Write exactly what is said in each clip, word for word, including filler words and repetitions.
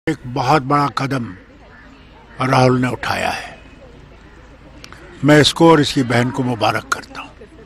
एक बहुत बड़ा कदम राहुल ने उठाया है। मैं इसको और इसकी बहन को मुबारक करता हूँ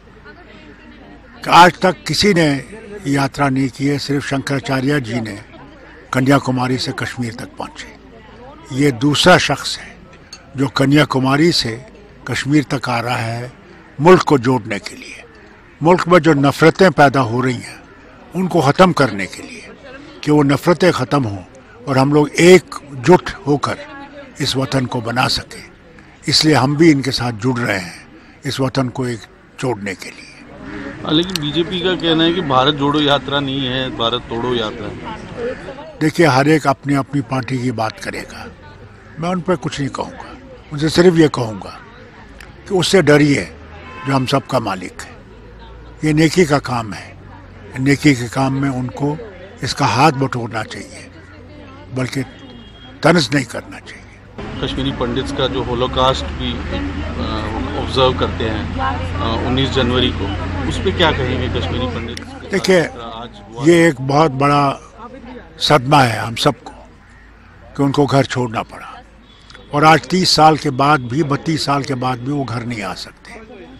कि आज तक किसी ने यात्रा नहीं की है, सिर्फ शंकराचार्य जी ने कन्याकुमारी से कश्मीर तक पहुँचे। ये दूसरा शख्स है जो कन्याकुमारी से कश्मीर तक आ रहा है मुल्क को जोड़ने के लिए, मुल्क में जो नफ़रतें पैदा हो रही हैं उनको ख़त्म करने के लिए, कि वो नफ़रतें ख़त्म हों और हम लोग एकजुट होकर इस वतन को बना सकें। इसलिए हम भी इनके साथ जुड़ रहे हैं इस वतन को एक जोड़ने के लिए। लेकिन बीजेपी का कहना है कि भारत जोड़ो यात्रा नहीं है, भारत तोड़ो यात्रा है। देखिए, हर एक अपनी अपनी पार्टी की बात करेगा, मैं उन पर कुछ नहीं कहूँगा। उनसे सिर्फ ये कहूँगा कि उससे डरिए जो हम सबका मालिक है। ये नेकी का काम है, नेकी के काम में उनको इसका हाथ बटोरना चाहिए, बल्कि तंज नहीं करना चाहिए। कश्मीरी पंडित्स का जो होलोकास्ट भी ऑब्जर्व करते हैं उन्नीस जनवरी को, उस पर क्या कहेंगे कश्मीरी पंडित? देखिए, ये एक बहुत बड़ा सदमा है हम सबको कि उनको घर छोड़ना पड़ा, और आज तीस साल के बाद भी, बत्तीस साल के बाद भी वो घर नहीं आ सकते।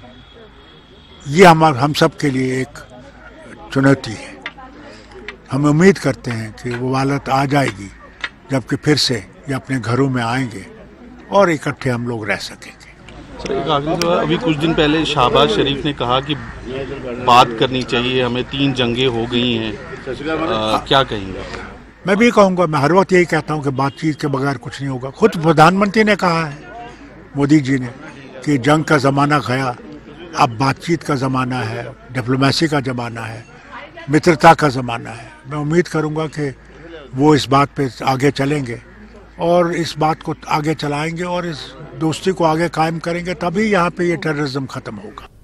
ये हम हम सब के लिए एक चुनौती है। हम उम्मीद करते हैं कि वो हालत आ जाएगी जबकि फिर से ये अपने घरों में आएंगे और इकट्ठे हम लोग रह सकेंगे। सर, एक आखिरी सवाल, अभी कुछ दिन पहले शहबाज शरीफ ने कहा कि बात करनी चाहिए, हमें तीन जंगें हो गई हैं, आ, क्या कहेंगे? मैं भी कहूँगा, मैं हर वक्त यही कहता हूँ कि बातचीत के बगैर कुछ नहीं होगा। खुद प्रधानमंत्री ने कहा है, मोदी जी ने, कि जंग का ज़माना गया, अब बातचीत का ज़माना है, डिप्लोमेसी का ज़माना है, मित्रता का ज़माना है। मैं उम्मीद करूँगा कि वो इस बात पे आगे चलेंगे और इस बात को आगे चलाएंगे और इस दोस्ती को आगे कायम करेंगे, तभी यहाँ पे ये टेररिज्म ख़त्म होगा।